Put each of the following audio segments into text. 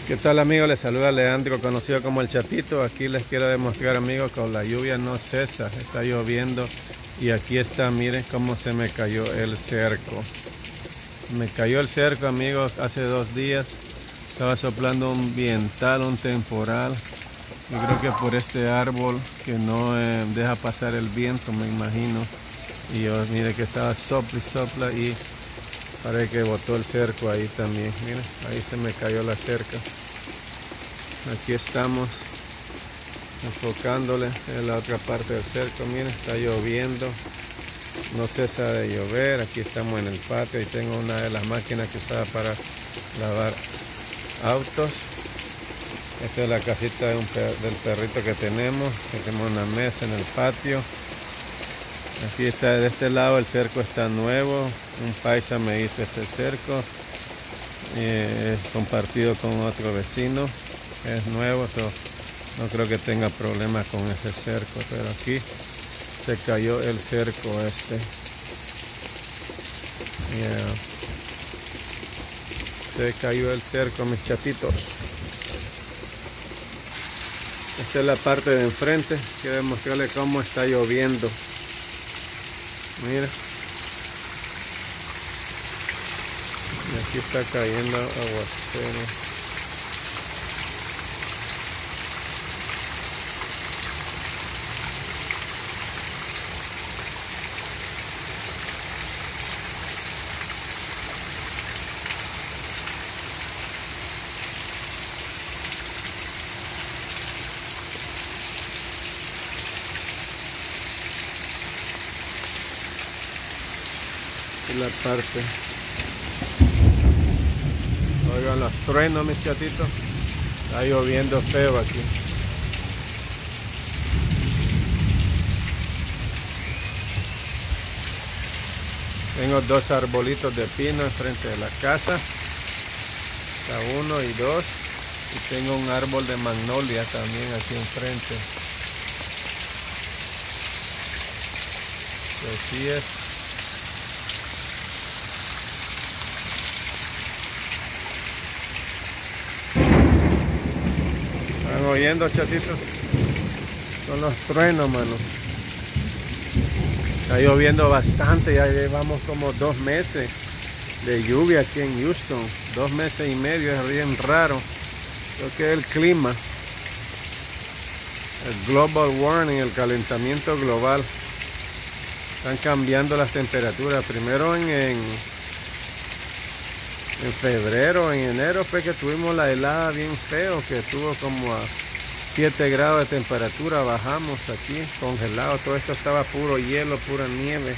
¿Qué tal, amigos? Les saluda Leandro, conocido como el Chatito. Aquí les quiero demostrar, amigos, que la lluvia no cesa, está lloviendo. Y aquí está, miren cómo se me cayó el cerco. Me cayó el cerco, amigos, hace 2 días. Estaba soplando un viental, un temporal. Yo creo que por este árbol que no deja pasar el viento, me imagino. Y yo, mire que estaba sopla y sopla y parece que botó el cerco ahí también. Miren, ahí se me cayó la cerca. Aquí estamos enfocándole en la otra parte del cerco. Miren, está lloviendo, no cesa de llover. Aquí estamos en el patio y tengo una de las máquinas que usaba para lavar autos. Esta es la casita del perrito que tenemos. Tenemos una mesa en el patio. Aquí está, de este lado el cerco está nuevo. Un paisa me hizo este cerco. Es compartido con otro vecino. Es nuevo, no creo que tenga problemas con ese cerco, pero aquí se cayó el cerco este. Se cayó el cerco, mis chatitos. Esta es la parte de enfrente. Quiero mostrarles cómo está lloviendo. Mira. Y aquí está cayendo aguacero. La parte, oigan los truenos, mis chatitos. Está lloviendo feo aquí. Tengo 2 arbolitos de pino enfrente de la casa, está 1 y 2, y tengo un árbol de magnolia también aquí enfrente. Así es. ¿Están oyendo, chatitos? Son los truenos, mano. Está lloviendo bastante, ya llevamos como 2 meses de lluvia aquí en Houston. 2 meses y medio, es bien raro. Creo que es el clima. El global warming, el calentamiento global. Están cambiando las temperaturas. Primero en febrero, en enero fue que tuvimos la helada bien feo, que tuvo como a 7 grados de temperatura, bajamos aquí, congelado, todo esto estaba puro hielo, pura nieve.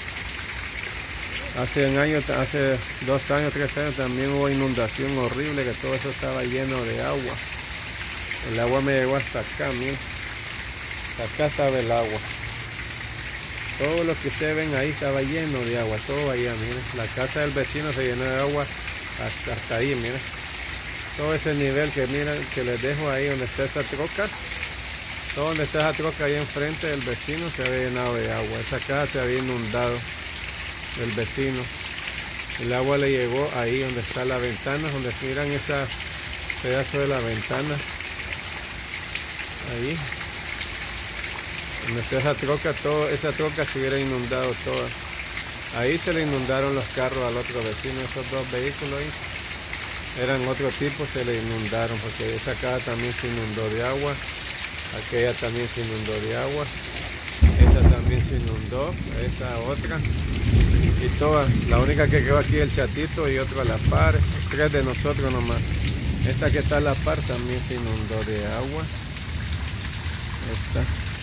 Hace 2 años, 3 años también hubo inundación horrible, que todo eso estaba lleno de agua. El agua me llegó hasta acá, miren. Acá estaba el agua. Todo lo que ustedes ven ahí estaba lleno de agua, todo allá, miren. La casa del vecino se llenó de agua hasta ahí, miren. Todo ese nivel que miren, que les dejo ahí donde está esa troca. Todo donde está esa troca ahí enfrente del vecino se había llenado de agua. Esa casa se había inundado del vecino. El agua le llegó ahí donde está la ventana, donde miran ese pedazo de la ventana. Ahí. Donde está esa troca, esa troca se hubiera inundado toda. Ahí se le inundaron los carros al otro vecino, esos 2 vehículos ahí. Eran otro tipo, se le inundaron, porque esa casa también se inundó de agua. Aquella también se inundó de agua. Esa también se inundó, esa otra. Y todas, la única que quedó aquí el Chatito y otro a la par. 3 de nosotros nomás. Esta que está a la par también se inundó de agua. Esta.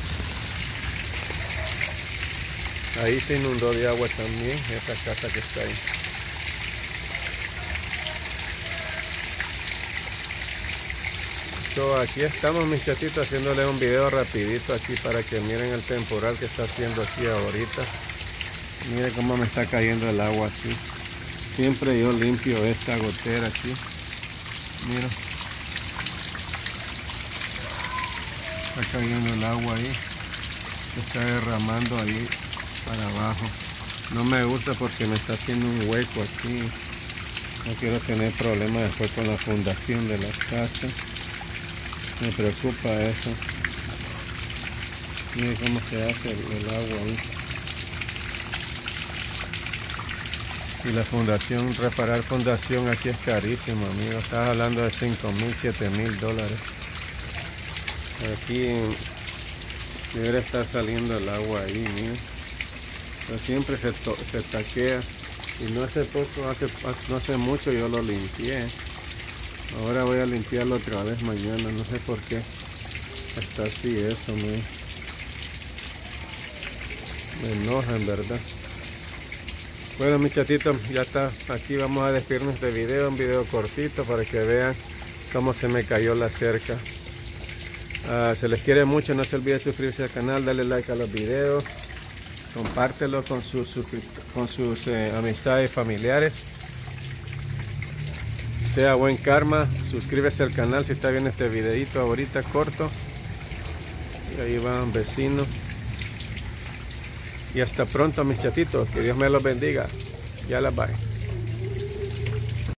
Ahí se inundó de agua también, esa casa que está ahí. Aquí estamos, mis chatitos, haciéndole un video rapidito aquí para que miren el temporal que está haciendo aquí ahorita. Miren cómo me está cayendo el agua aquí. Siempre yo limpio esta gotera aquí. Mira. Está cayendo el agua ahí. Se está derramando ahí para abajo. No me gusta porque me está haciendo un hueco aquí. No quiero tener problemas después con la fundación de la casa. Me preocupa eso. Miren cómo se hace el agua ahí. Y la fundación, reparar fundación aquí es carísimo, amigo. Estás hablando de $5,000, $7,000. Aquí debería estar saliendo el agua ahí, mira. Pero siempre se taquea. Y no hace poco, no hace mucho yo lo limpié. Ahora voy a limpiarlo otra vez mañana. No sé por qué está así eso, me enoja en verdad. Bueno, mis chatitos, ya está. Aquí vamos a despedirnos de video, un video cortito para que vean cómo se me cayó la cerca. Se les quiere mucho, no se olviden suscribirse al canal, darle like a los videos, compártelo con sus amistades familiares. Sea buen karma, suscríbase al canal si está viendo este videito ahorita corto. Y ahí van vecinos. Y hasta pronto, mis chatitos, que Dios me los bendiga. Ya las bye.